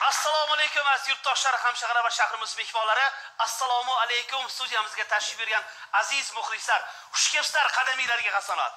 Assalomu alaykum aziz yurtdoshlar, hamshahar va shahrimiz mehmonlari. Assalomu alaykum studiyamizga tashrif buyurgan aziz muxlislar. Xush kelibsizlar, qadaminglarga hasanat.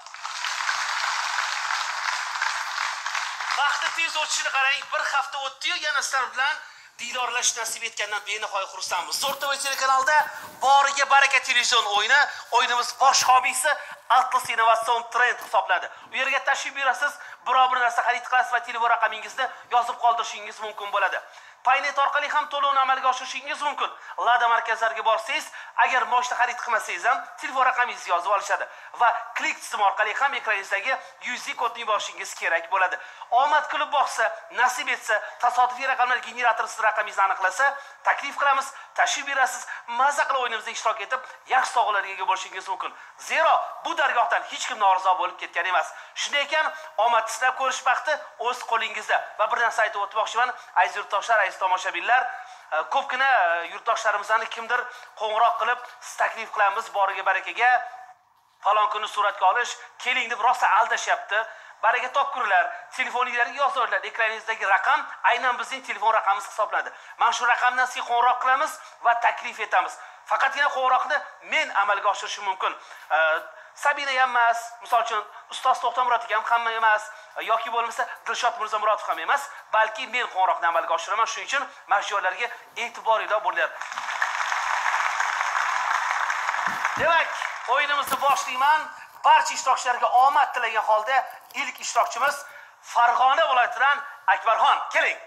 Vaqti tez o'tishini qarang, bir hafta o'tdi-yu, yana sizlar bilan diydorlash nasib etgandan benihoya xursandmiz. Zo'rtov telekanalida boriga baraka televizion o'yinimiz bosh hobisi Atlas Innovatsion Trend hisoblanadi. U yerga tashrif buyurasiz, biror bir narsa xarid qilasiz va telefon raqamingizni yozib qoldirishingiz mumkin bo'ladi. Paynet orqali ham to'lovni amalga oshirishingiz mumkin. Lada markazlariga borsangiz, agar moshina xarid qilmasangiz ham telefon raqamingizni yozib olishadi va klik tizimi orqali ham ekraningizdagi UZ kodni yuborishingiz kerak bo'ladi. Omad kulib boqsa, nasib etsa, tasodifiy raqamlar generatori siz raqamingizni aniqlasa, taklif qilamiz, tashrif buyurasiz, mazza qilib o'yinimizda ishtirok etib, yaxshi sovg'alarga ega bo'lishingiz mumkin. Zero bu dargohdan hech kim norizo bo'lib ketgan emas. Shunday ekan, omad sinab ko'rish vaqti o'z qo'lingizda. Va bir narsa aytib o'tmoqchiman, aziz yurtdoshlar, aziz tomoshabinlar, ko'pgina yurtdoshlarimizdan kimdir qo'ng'iroq qilib, siz taklif qilamiz boriga barakaga, falon kuni suratga olish, keling deb rosa aldashyapti. Baraka topkurlar, telefoningizga yozinglar, ekraningizdagi raqam aynan bizning telefon raqamimiz hisoblanadi. Mana shu raqamdan sizga qo'ng'iroq qilamiz va taklif etamiz. Faqatgina qo'ng'iroqni men amalga oshirishim mumkin. Sabina ham emas, misol uchun ustoz To'xtamurod ham hamma emas, yoki bo'lmasa Dilshod Mirzamurodov ham emas, balki men qo'ng'iroqni amalga oshiraman. Shuning uchun mashhurlarga e'tiboringlar bo'linglar. Demak, o'yinimizni boshlayman. Barcha ishtirokchilarga omad tilagan holda ilk ishtirokchimiz Farg'ona viloyatidan Akbarxon. Keling.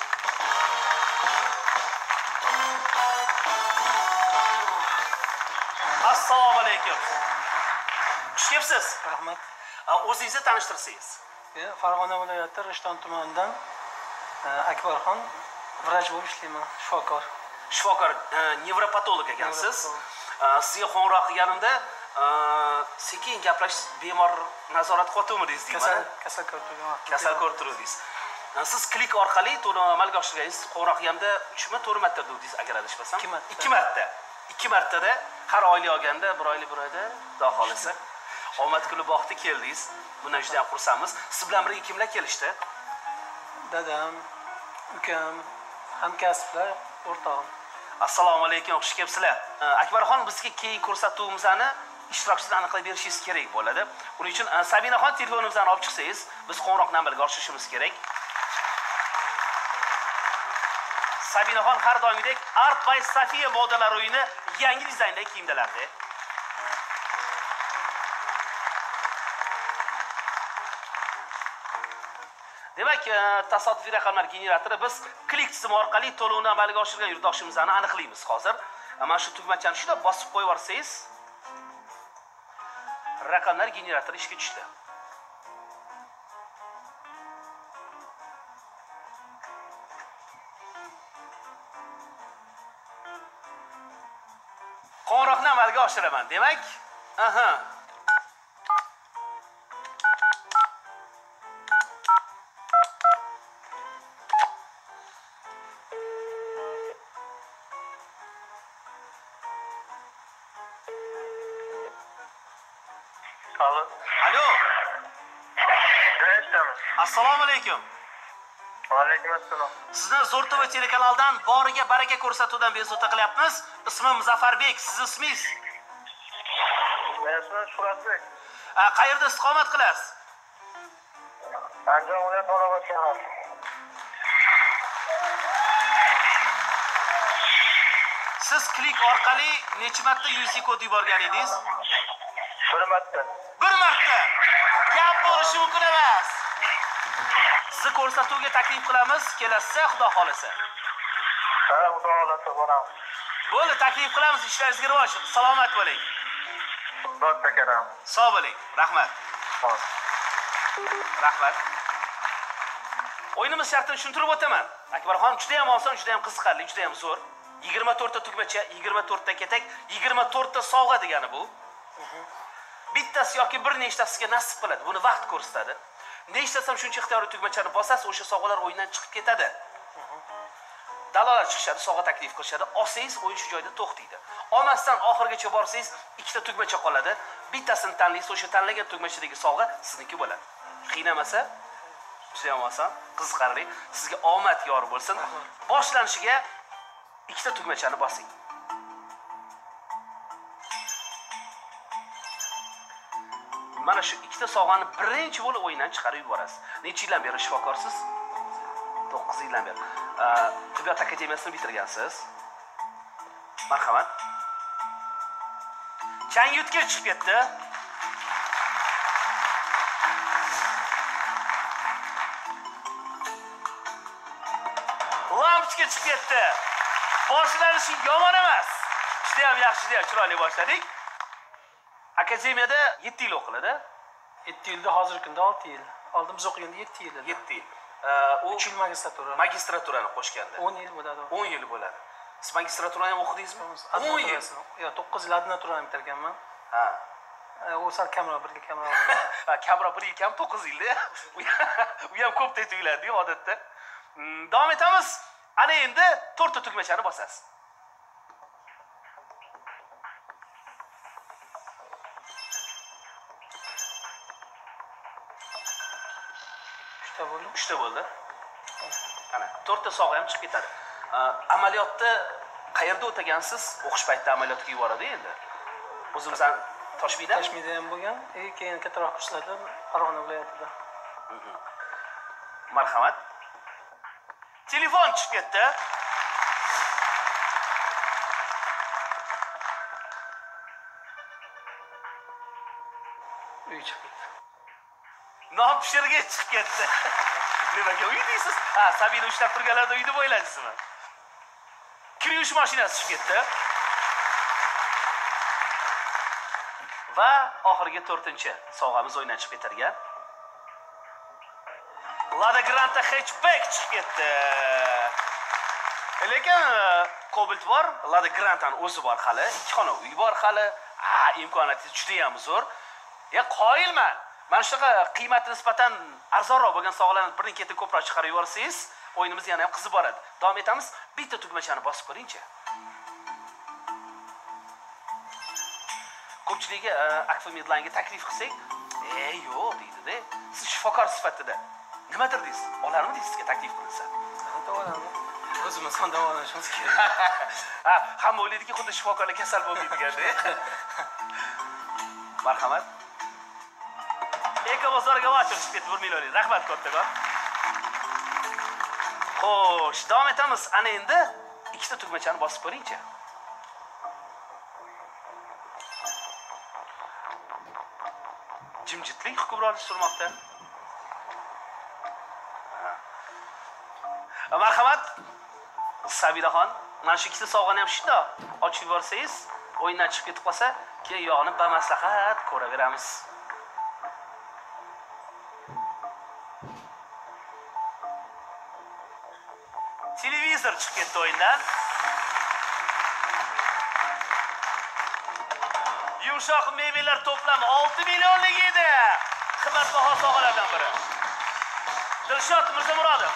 Assalomu alaykum. Xush kelibsiz. Rahmat. O'zingizni tanishtirsangiz. Farg'ona viloyati Rishton tumanidan Akbarxon, vrach bo'lib ishlayman, shifokor. Shifokor, nevropatolog ekansiz. Sizga qo'ng'iroq qilganimda sekin gaplash, bemor nazorat qo'ytumidingiz deyman. Kasal ko'rib turuvdingiz. Siz klik orqali to'lovni amalga oshirganingiz, qo'ng'iroq qilganda 3 mi 4 marta dedingiz agar adashmasam. 2 marta. 2 martada har oylik olganda, bir oyda xudo xolasa omad kulib boqdi keldingiz. Bundan juda ham xursandmiz. Siz bilan birga kimlar kelishdi? Dadam, ukam, hamkasblar, o'rtog'im. Assalomu alaykum, xush kelibsizlar. Akbarxon, bizga keyingi ko'rsatuvimizni ishtirokchidan aniqlab berishingiz kerak bo'ladi. Uning uchun Sabinaxon telefonimizni olib chiqsangiz, biz qo'ng'iroqni amalga oshirishimiz kerak. Sabinaxon har doimgidek Art by Safiya modalar o'yini yangi dizayndagi kiyimdalarda. Demak, tasodifiy raqamlar generatori biz klik tizimi orqali to'lovni amalga oshirgan yurtdoshimizni aniqlaymiz hozir. Mana shu tugmachani shunday bosib qo'yib yuborsangiz, raqamlar generatori ishga tushdi. Qo'ng'iroqni amalga oshiraman, demak. Alo. Assalomu alaykum. Va alaykum assalom. Sizni Zo'rtov telekanalidan boriga baraka ko'rsatuvdan bezovta qilyapmiz. Ismim Muzaffarbek, siz ismingiz? Men ismim Shuratbek. Qayerda istiqomat qilasiz? Andijon viloyati Olobod shahar. Siz klik orqali necha marta UZ kod yuborgan edingiz? 1 marta. 1 marta. Gap bo'lishi mumkin emas. Sizni ko'rsatuvga taklif qilamiz, kelasiz, xudo xolasa. Ha, xudo xolasa boramiz. Bo'ldi, taklif qilamiz, ishlaringizga rivoj. Salomat bo'ling. Xudo takaram. Sog' bo'ling. Rahmat. Rahmat. O'yinimiz shartini tushuntirib o'taman. Akbarxon, juda ham oson, juda ham qiziqarli, juda ham zo'r. 24 ta tugmacha, 24 ta ketak, 24 ta sovg'a degani bu. Bittasi yoki bir nechtasiga nasib qiladi. Buni vaqt ko'rsatadi. Nechtasam shuncha ixtiyoriy tugmachani bosasiz, o'sha sovg'alar o'yindan chiqib ketadi. Dalolat chiqishadi, sovg'a taklif qilishadi. Olsangiz o'yin shu joyda to'xtaydi. Olmasdan oxirigacha borsangiz, ikkita tugmacha qoladi. Bittasini tanlaysiz, o'sha tanlagan tugmachadagi sovg'a sizniki bo'ladi. Qiynamasa, Juda ham oson, qiziqarli. Sizga omad yor bo'lsin. Boshlanishiga ikkita tugmachani bosing. Mana shu ikkita sovg'ani birinchi bo'lib o'yindan chiqarib yuborasiz. Necha yildan beri shifokorsiz? 9 yildan beri. Tibbiyot akademiyasini bitirgansiz. Marhamat. Chang yutga chiqib ketdi. Lampochka chiqib ketdi. Boshlanishi yomon emas. Juda ham yaxshi, juda chiroyli boshladik. Akademiyada 7 yil o'qiladi. 7 yilda hozirgi kunda 6 yil. Oldin biz o'qiganda 7 yil edi. 7 yil. U 3 yil magistratura. Magistraturani qo'shganda 10 yil bo'ladi. 10 yil bo'ladi. Siz magistraturani ham o'qidingizmi? 10 yil. Yo'q, 9 yil adnaturani bitirganman. Ha. U sal kamroq, birga kamroq. Kamroq 1 yil kam 9 yilda. U ham ko'p tuyuladi odatda. Davom etamiz. Ana endi 4 ta tugmachani bosasiz. Uchta bo'ldi. Ana 4 ta sog'a ham chiqib ketadi. Amaliyotda qayerda o'tagansiz? O'qish paytida amaliyotga yuboradi endi. O'zimizdan Toshmida ham bo'lgan, keyin kattaroq kurslarda Farg'ona viloyatida. Marhamat. Telefon chiqib ketdi. Uy chiqib ketdi. Non pishirgich chiqib ketdi. Nimaga uy deysiz? Ha, Sabina ushlab turganlarda uyda bo'yladingizmi? Kir yuvish mashinasi chiqib ketdi. Va oxirgi 4-chi sovg'amiz o'yindan chiqib ketilgan. Lada Granta hatchback chiqib ketdi. Lekin Cobalt bor, Lada Granta'ning o'zi bor hali, 2 xona uy bor hali. Imkoniyati juda ham zo'r. Qoyilman. Mana shunaqa qiymati nisbatan arzonroq bo'lgan sovg'alarni birin-ketin ko'proq chiqarib yuborsangiz, o'yinimiz yana ham qizib boradi. Davom etamiz. Bitta tugmachani bosib ko'ring-chi. Ko'pchiligi Akfa Medline'ga taklif qilsak, yo'q deydi-da. Siz shifokor sifatida nimadir deysiz? Olarmi deysiz sizga taklif qilinsa? Davolanadi. O'zimiz ham davolanishimiz kerak. Hamma o'ylaydiki, xuddi shifokorlar kasal bo'lmaydi-da. Marhamat. Eko bozorga vachir chiqib ketdi 1 million. Rahmat kattagon. Xo'sh, davom etamiz. Ana endi ikkita tugmachani bosib ko'ring-chi. Jimjitlik hukmronlik surmoqda. Marhamat. Sabilaxon, mana shu ikkita sovg'ani ham shundoq ochib yuborsangiz, o'yindan chiqib ketib qolsa, keyin yog'ini bamaslahat ko'raveramiz. Televizor chiqib ketdi o'yindan. Yumshoq mebellar to'plami 6 millionlik edi. Qimmatbaho sovg'alardan biri. Dilshod Mirzamurodov.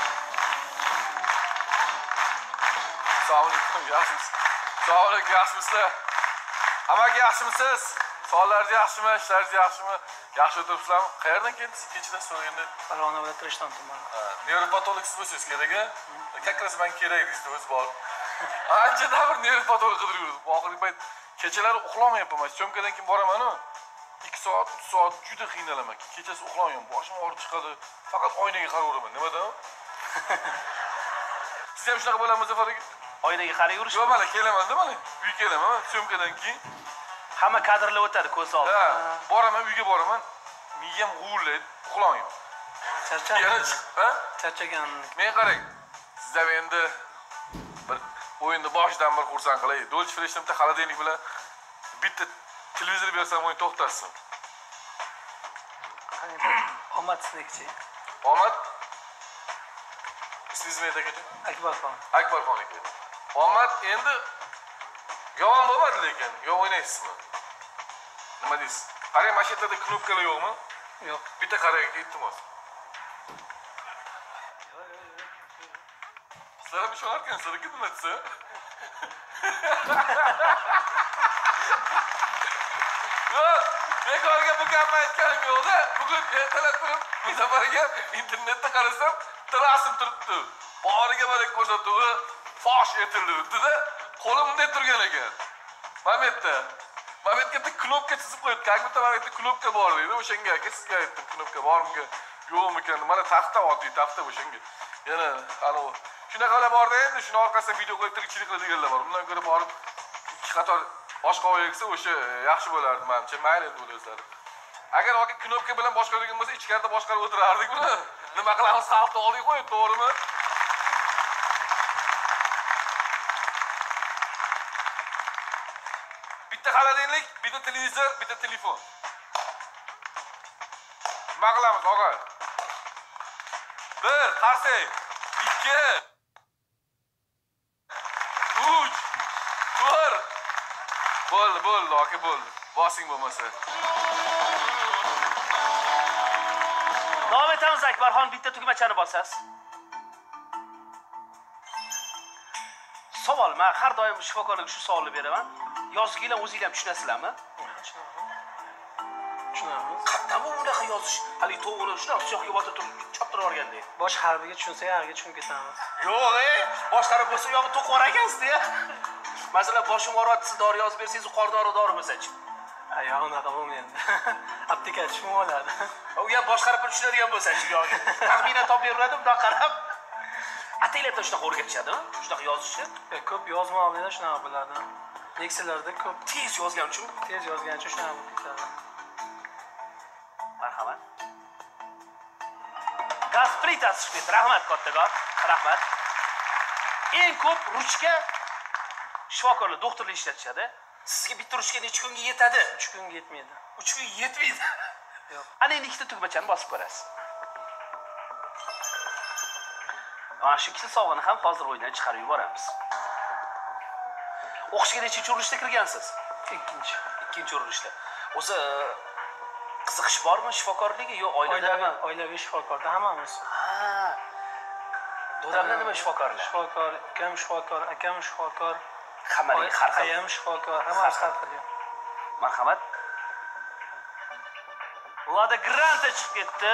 Assalomu alaykum, yaxshimisiz? Assalomu alaykum, yaxshimisizlar? Hammaga yaxshimisiz? Sog'ligingiz yaxshimi? Ishlaringiz yaxshimi? Yaxshi o'tiribsizlarmi? Qayerdan keldingiz? Kechida so'raganda. Farg'ona viloyati Rishton tumani. Nevropatologsiz bo'lsangiz kerak-a? Как раз men kerak deysiz, o'zi bor. Anchadan bir nevropatolog qidirib yurdim. Oxirgi payt kechalari uxlamayapman. Syomkadan keyin boraman-ku. 2 soat, 3 soat juda qiynalaman. Kechasi uxlamayman. Boshim og'rib chiqadi. Faqat oynaga qaraveraman. Nimadan? Siz ham shunaqa bo'ladimi, Muzaffar aka? Oynaga qarab yurish. Yo'q, mana kelaman-da, mana. Uyga kelaman, syomkadan keyin. Hamma kadrlar o'tadi ko'z oldida. Ha, boraman, uyga boraman. Miyam g'uvlaydi, uxlamayman. Charchagan. Men qarang. Sizlar endi bir o'yinni boshidan bir xursand qilay. Dolch Fresh'da bitta xolodilnik bilan bitta televizor bersam o'yin to'xtasin. Omad siznikchi. Omad. Siz nima aytdingiz? Akbarxon. Akbarxon aka. Omad endi yomon bo'lmadi lekin, yo o'ynaysizmi? Nima deysiz? Qarang, mashinada knopkalar yo'qmi? Yo'q. Bitta qarang, iltimos. Sizlar ham ishonarkansizlar, nima desa? Yo'q, bekorga bu gapni aytganim yo'q-da. Bugun ertalab turib, bir safariga internetda qarasam, rasm turibdi. Boriga bor ko'rsatuvi fosh etildi-da. Qo'lim bunday turgan ekan. Mametda bitta knopka chizib qo'yibdi. Как будто Mametda knopka bor deydi. O'shanga aka sizga aytdim, knopka bormi? Yo'qmi ekan? Mana taxta oddiy taxta o'shanga. Yana ana shunaqalar borda endi shuni orqasidan video qo'yib tirikchilik qiladiganlar bor. Bundan ko'ra borib ikki qator boshqa o'yinsa o'sha yaxshi bo'lardi menimcha. Mayli endi o'zlari. Agar oka knopka bilan boshqaradigan bo'lsa, ichkarida boshqarib o'tirardik buni. Nima qilamiz? Salto olib qo'yib, to'g'rimi? Bitta xolodilnik, bitta televizor, bitta telefon. Nima qilamiz, og'a? 1, qarsak. 2, 3, 4. Bo'ldi, aka bo'ldi. Bosing bo'lmasa. Davom etamiz Akbarxon, bitta tugmachani bosasiz. Savol, men har doim shifokorlarga shu savolni beraman. Yozgilar o'zingizlar ham tushunasizlarmi? Tushunamiz. Qatdan bu bunaqa yozish, hali to'g'ri shunaqa siyohga botib turib choptirib olgandek. Bosh harbiga tushunsa, yarga tushunib ketamiz. Yo'q, boshqarib bo'lsa yog'i to'qor ekansiz-da. Masalan, boshim og'riyapti, siz dori yozib bersangiz, dori bo'lsa-chi. Ha, yo'q, unaqa bo'lmaydi. Apteka tushunib oladi. U ham boshqarib tushunadigan bo'lsa-chi yog'i. Taxminan topib beriladi, bundan qarab. Ataylardan shunaqa o'rgatishadimi? Shunaqa yozishni? Ko'p yozmoqlarda shunaqa bo'ladi. Leksiyalarda ko'p Tez yozgan uchun, tez yozgan uchun shunaqa bo'lib ketadi. Marhamat. Gaz plitasi chiqib ketdi. Rahmat kattagon. Rahmat. Eng ko'p ruchka shifokorlar, doktorlar ishlatishadi. Sizga bitta ruchka necha kunga yetadi? 3 kunga yetmaydi. 3 kun yetmaydi. Yo'q. Ana endi ikkita tugmachani bosib ko'rasiz. Mana shu ikkita sovg'ani ham hozir o'yindan chiqarib yuboramiz. O'qishga nechinchi urinishda kirgansiz? Ikkinchi urinishda. O'zi qiziqish bormi shifokorligiga yo oiladami? Oilaviy shifokorda hammamiz. Ha. Dadamlar nima shifokorlar? Shifokor, ukam shifokor, akam shifokor, Hammaning har xil. ayam shifokor, hammamiz har xil. Marhamat. Lada Granta chiqib ketdi.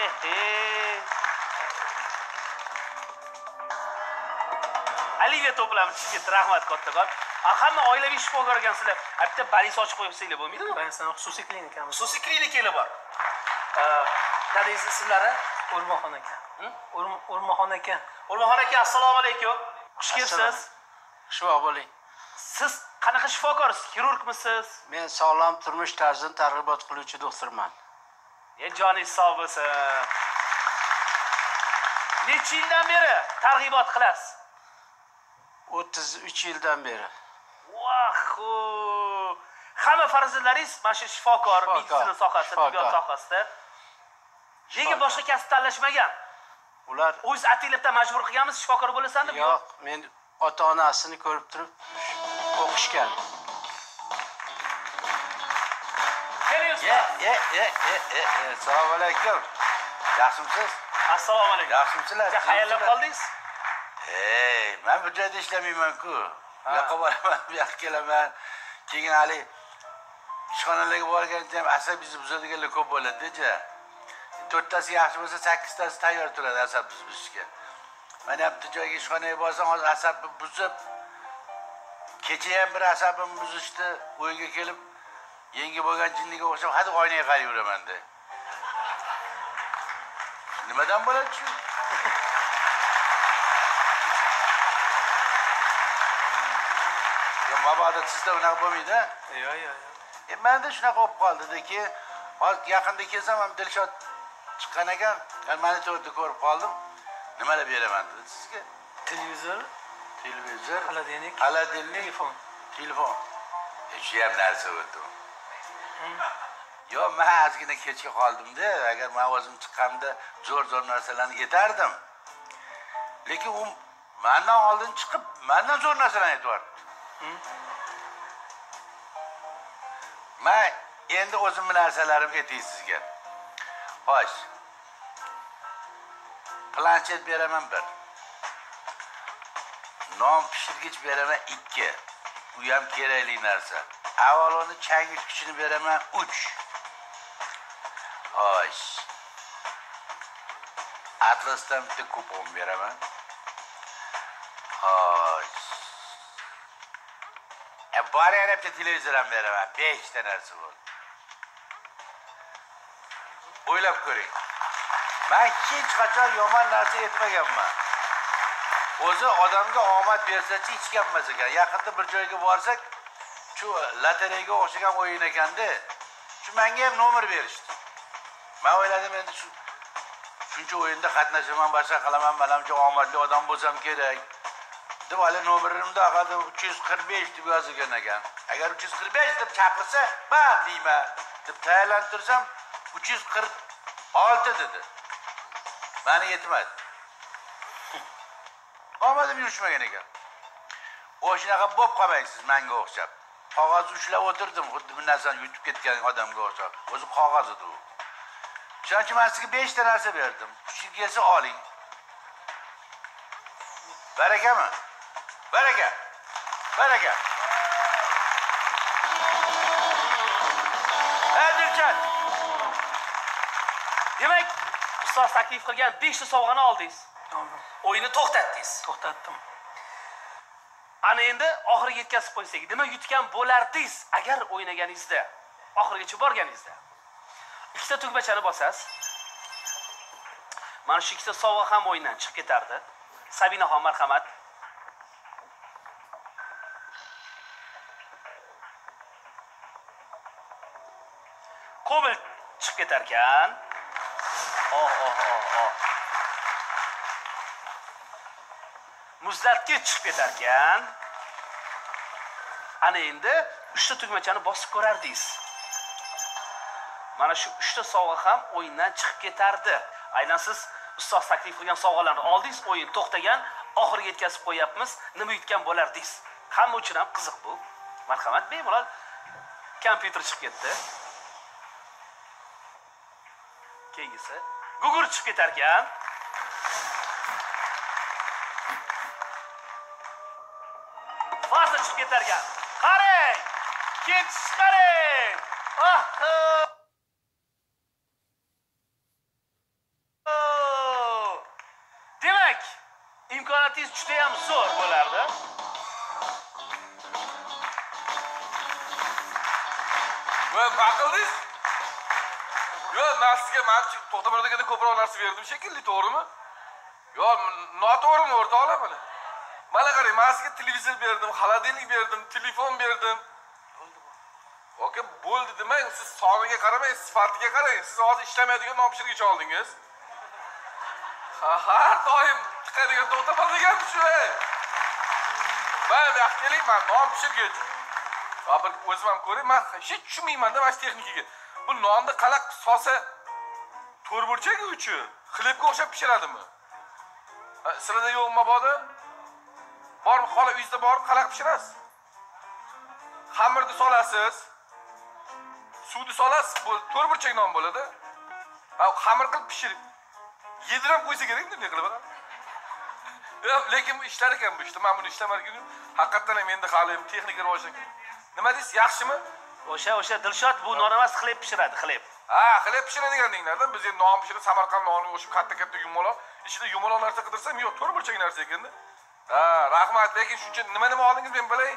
Olivia to'plami chiqib ketdi. Rahmat kattagon. Hamma oilaviy shifokor ekansizlar. Bitta balis ochib qo'yibsizlar bo'lmaydimi? Banisdan xususiy klinikamiz. Xususiy klinikalar bor. Dadingiz ismlari? O'rmoxon aka. O'rmoxon aka. O'rmoxon aka, assalomu alaykum. Xush kelibsiz. Shivo bo'ling. Siz qanaqa shifokorsiz? Xirurgmisiz? Men sog'lom turmush tarzini targ'ibot qiluvchi doktorman. Joningiz sog' bo'lsin. Necha yildan beri targ'ibot qilasiz? 33 yildan beri. Vaho! Hamma farzandlaringiz mana shu shifokor, meditsina sohasida, tibbiyot sohasida. Nega boshqa kasb tanlashmagan? Ular O'z atilibda majbur qilganmiz shifokor bo'lasan deb? yo'q, men ota-onasini ko'rib turib o'qishgan. Assalomu alaykum. Yaxshimisiz? Assalomu alaykum. Yaxshimisiz? Xayrlab qoldingiz? Men bu joyda ishlamayman-ku. Bu yoqqa boraman, bu yoqqa kelaman. Keyin hali ishxonalarga borganda ham asabingizni buzadiganlar ko'p bo'ladi-da. 4tasi yaxshi bo'lsa, 8tasi tayyor turadi asab buzishga. Mana bitta joyga ishxonaga borsam, hozir asabni buzib, kecha ham bir asabimni buzishdi, o'yga kelib, yangi bo'lgan jinniga o'xshab, hadi oynaga qarab yuraman-da. Nimadan bo'ladi shu? Mabodo sizda unaqa bo'lmaydi? Yo'q. Menda shunaqa bo'lib qoldi-da, keyin hozir yaqinda kelsam ham Dilshod chiqqan ekan, monitorda ko'rib qoldim. Nimalar beraman dedi sizga? Televizor, xolodilnik, telefon. Shu ham narsa o'tdi. Yo'q, men ozgina kechga qoldim-da, agar men o'zim chiqqanimda zo'r narsalarni yetardim. Lekin u mendan oldin chiqib, mendan zo'r narsalarni aytibdi. Men endi o'zimning narsalarimni aytay sizga. Xo'sh. Planshet beraman 1. Non pishirgich beraman 2. Bu ham kerakli narsa. Avvaloni changyutgichini beraman 3. Xo'sh. Atlasdan bitta kupon beraman. Xo'sh. Bari yana bitta televizor ham beraman. 5 ta narsa bor. O'ylab ko'ring. Men hech qachon yomon narsa yetmaganman. O'zi odamga omad bersa-chi hech kim emas ekan. Yaqinda bir joyga borsak, shu lotereyaga o'xshagan o'yin ekanda, shu menga ham nomer berishdi. Men o'yladim endi shuncha o'yinda qatnashaman, boshqa qilaman, menimcha omadli odam bo'lsam kerak. Deb hali nomerimda aqadi 345 deb yozilgan ekan. Agar 345 deb chaqirsa, men deyman deb tayyorlantirsam 346 dedi. Meni yetmadi. Omadim yurishmagan ekan. O'shanaqa bo'p qolmaysiz menga o'xshab. Qog'oz ushlab o'tirdim, xuddi bir narsani yutib ketgan odamga o'xshab. O'zi qog'oz edi u. Shuning uchun men sizga 5 ta narsa berdim. Kuchingiz kelsa oling. Barakami? Baraka. Baraka. Dilchan. Demak, ustoz taklif qilgan 5 ta sovg'ani oldingiz. Oldim. O'yinni to'xtatdingiz. To'xtatdim. Ana endi oxiriga yetkazib qo'ysak, nima yutgan bo'lardingiz agar o'ynaganingizda, oxirigacha borganingizda? Ikkita tugmachani bosasiz. Mana shu ikkita sovg'a ham o'yindan chiqib ketardi. Sabinaxon, marhamat. Kobel chiqib ketar ekan. Muzlatgich chiqib ketar ekan. Ana endi 3 ta tugmachani bosib ko'rardingiz. Mana shu 3 ta sovg'a ham o'yindan chiqib ketardi. Aynan siz ustoz taklif qilgan sovg'alarni oldingiz, o'yin to'xtagan, oxiriga yetkazib qo'yapmiz. Nima yutgan bo'lardingiz? Hamma uchun ham qiziq bu. Marhamat, bemalol kompyuter chiqib ketdi. Keyingisi Google chiqib ketar ekan. Faza chiqib ketar ekan. Qarang! Ketish qarang! Demak, imkoniyatingiz juda ham zo'r bo'lardi. Va aqldingiz? Yo, nasiga menchi to'xtamadaganda ko'proq narsa berdim shekilli, to'g'rimi? Yo, noto'g'rimi o'rtoqlar mana? Mana qarang, menga televizor berdim, xolodilnik berdim, telefon berdim. Oke, bo'ldi demang, siz soniga qaramay, sifatiga qarang. Siz hozir ishlamaydigan nomshirga oldingiz. Har doim chiqadigan to'xtamagan shu. Men vaqtlik men nomshirga. Bir o'zim ham ko'ray, men hech tushunmayman-da mana texnikaga. Bu nonni qalaq solsa to'rtburchak uchi xlebga o'xshab pishiradimi? Sizlarda yo'qmi mabodo? Bormi, xola uyingizda borib qalaq pishirasiz. Xamirni solasiz. Suvni solasiz, bu to'rtburchak non bo'ladi. Xamir qilib pishirib yedirib qo'ysa kerak, nima qilib bo'ladi? Lekin bu ishlar ekan bu ishda. Men buni ishlamarganim haqiqatan ham endi hali texnika rivojlangan. Nima deysiz, yaxshimi? O'sha Dilshod bu non emas, xleb pishiradi, xleb. Xleb pishiradiganinglardan biz endi non pishirib Samarqand noni o'sha katta yumaloq, ichida yumaloq narsa qidirsam, yo'q, to'rtburchak narsa ekanda. Rahmat, lekin shuncha nima oldingiz men bilay.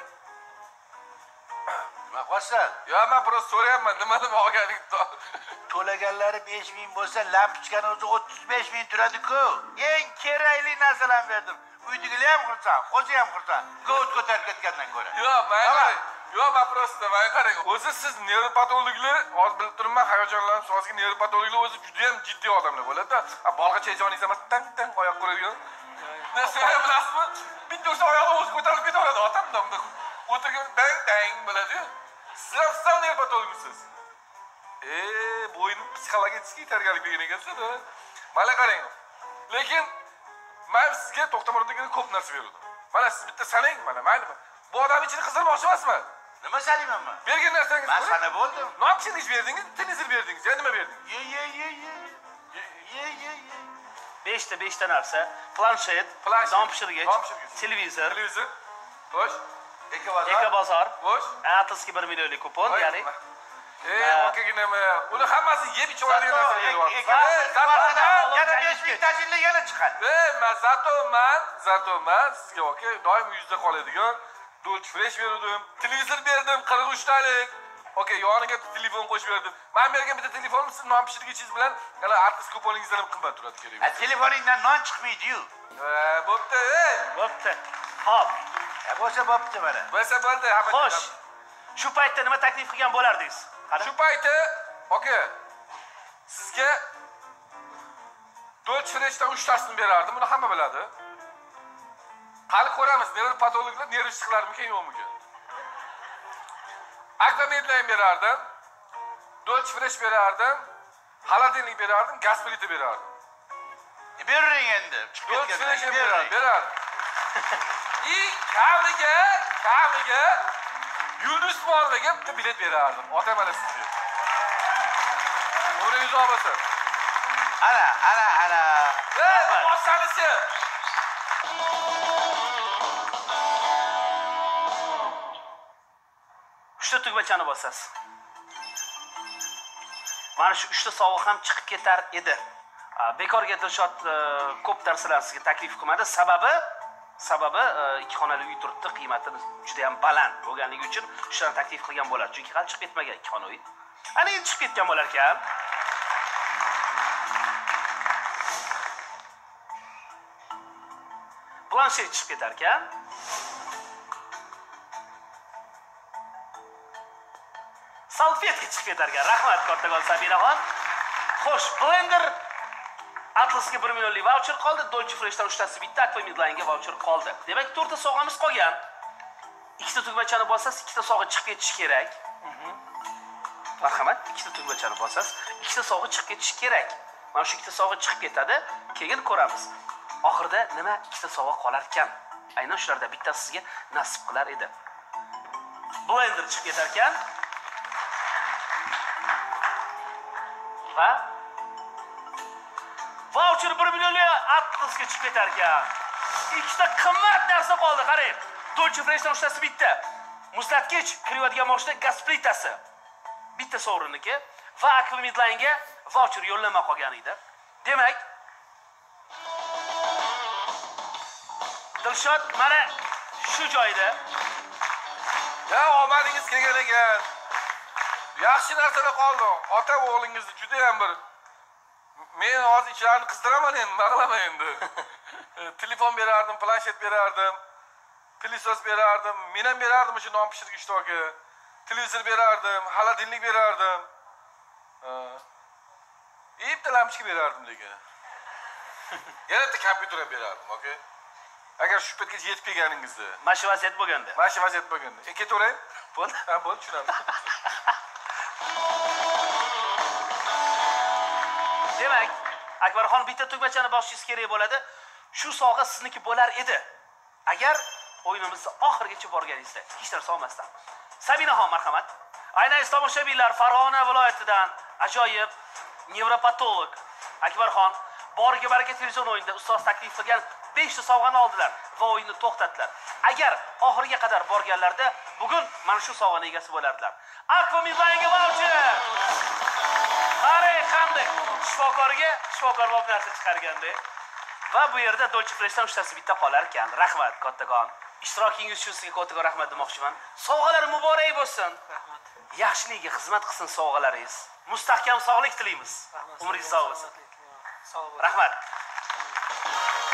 Nima qilsan? Yo, men prosta so'rayapman, nima olganingizni. To'laganlari 5000 bo'lsa, lampochkani o'zi 35000 turadi-ku. Eng kerakli narsalarni berdim. Uydagilar ham xursand, qo'zi ham xursand. Go't ko'tarib ketgandan ko'ra. Yo, men prosta, men qarang. O'zi siz nevropatologlar, hozir bilib turibman, hayajonlanib so'rasiga nevropatologlar o'zi juda ham jiddiy odamlar bo'ladi-da. Bolg'a chajoningiz emas, tang oyoq qo'yadigan. Nasıl bilasizmi? Bitta o'sha oyog'i o'zi ko'tarib ketaveradi, otamda. O'tirgan dang bo'ladi. Siz ham nevropatologsiz. Bo'yni psixologik tayyorgarlik bergan ekansiz-da. Mana qarang. Lekin men sizga to'xtamadagina ko'p narsa berdim. Mana siz bitta sanang, mana maylimi? Bu odam ichini qizdirmoqchi emasman. Nima sanayman? Bergan narsangiz. Men sana bo'ldim. Nomchiniz berdingiz, televizor berdingiz. Ya nima berdingiz? Ye. 5 ta narsa, planshet, don pishirgich, televizor, Xo'sh. Ekobozor, Xo'sh. Atlasga 1 millionlik kupon, ya'ni Okaginami. Uni hammasi yeb ichib oladigan narsa beryapsiz. Yana 5000 tajinlar yana chiqadi. Zato man sizga oka doim yuzda qoladigan Dolce Fresh berdim, televizor berdim 43 talik. Okey, yoniga telefon qo'shib berdim. Men bergan bitta telefonim siz non pishirgichingiz bilan yana artist kuponingizdan ham qimmat turadi kerak. Telefoningdan non chiqmaydi-yu. Bo'pti. Bo'pti. Xo'p. Bo'lsa bo'pti mana. Bo'lsa bo'ldi, hamma. Xo'sh. Shu paytda nima taklif qilgan bo'lardingiz? Shu payti, okey. Sizga Dolce Fresh'dan 3 tasini berardim. Buni hamma biladi. Qani ko'ramiz, nevropatologlar nerv chiqlarmikan yo'qmikan. Akvamedlar berardim. Dolce Fresh berardim. Xolodilnik berardim, gastrit berardim. Bering endi. Dolce Fresh berardim. Kamiga Yulduz Usmonovaga bitta bilet berardim. Ota mana sizga. Umringiz uzoq bo'lsin. Ana. Boshlanisi. Uchta tugmachani bosasiz. Mana shu 3 ta sovg'a ham chiqib ketar edi. Bekorga Dilshod ko'p narsalar sizga taklif qilmadi. Sababi ikki xonali uy turibdi, qiymati juda ham baland bo'lganligi uchun shularni taklif qilgan bo'lar. Chunki hali chiqib ketmagan ikki xona uy. Ana endi chiqib ketgan bo'lar ekan. Planshet chiqib ketar ekan. Salfetka chiqib ketar ekan. Rahmat kattakon Sabiraxon. Xo'sh, blender Atlasga 1 millionlik voucher qoldi. Dolce Fresh'dan 3 tasi bitta, Aquamedline'ga voucher qoldi. Demak, 4 ta sovg'amiz qolgan. 2 ta tugmachani bosasiz, 2 ta sovg'a chiqib ketishi kerak. Marhamat, 2 ta tugmachani bosasiz, 2 ta sovg'a chiqib ketishi kerak. Mana shu 2 ta sovg'a chiqib ketadi, keyin ko'ramiz. Oxirida nima 2 ta sovg'a qolar ekan? Aynan shularda bittasi sizga nasib qilar edi. Blender chiqib ketar ekan. Va voucher 1 millionlik Atlasga chiqib ketar ekan. 2 ta qimmat narsa qoldi, qarang. Dolce Fresh'dan 3 tasi bitta. Muzlatgich, kiradigan mashina gaz plitasi. Bitta sovrinniki va Aquamedline'ga voucher yo'llanma qolgan edi. Demak, Dilshod mana shu joyda Ya, omadingiz kelgan ekan. Yaxshi narsalar qoldi. Ota o'g'lingizni juda ham bir men hozir ichlarini qizdiraman endi, maqlama endi. Telefon berardim, planshet berardim, pilisos berardim, men ham berardim o'sha non pishirgich ishtiroki. Televizor berardim, xolodilnik berardim. Bitta lampochka berardim lekin. Yana bitta kompyuter ham berardim, okey? Agar shu paytgacha yetib kelganingizda. mana shu vaziyat bo'lganda. Mana shu vaziyat bo'lganda. Ketaveray. Bo'ldi? Ha, bo'ldi, tushunaman. Demak, Akbarxon bitta tugmachani bosishingiz kerak bo'ladi. Shu sovg'a sizniki bo'lar edi. Agar o'yinimizni oxirigacha borganingizda, hech narsa olmasdan. Sabinaxon, marhamat. Aynan tomoshabinlar Farg'ona viloyatidan ajoyib nevropatolog Akbarxon boriga baraka televizion o'yinida ustoz taklif qilgan 5 ta sovg'ani oldilar va o'yinni to'xtatdilar. Agar oxiriga qadar borganlarda bugun mana shu sovg'aning egasi bo'lardilar. Aquamedline'ga voucher. Qarang qanday shifokor bo'lib narsa chiqarganda. Va bu yerda Dolce Fresh'dan 3 tasi bitta qolar ekan. Rahmat kattakon. Ishtirokingiz uchun sizga kattakon rahmat demoqchiman. Sovg'alar muborak bo'lsin. Rahmat. Yaxshiligiga xizmat qilsin sovg'alaringiz. Mustahkam sog'lik tilaymiz. Umringiz sog' bo'lsin. Sog' bo'ling. Rahmat.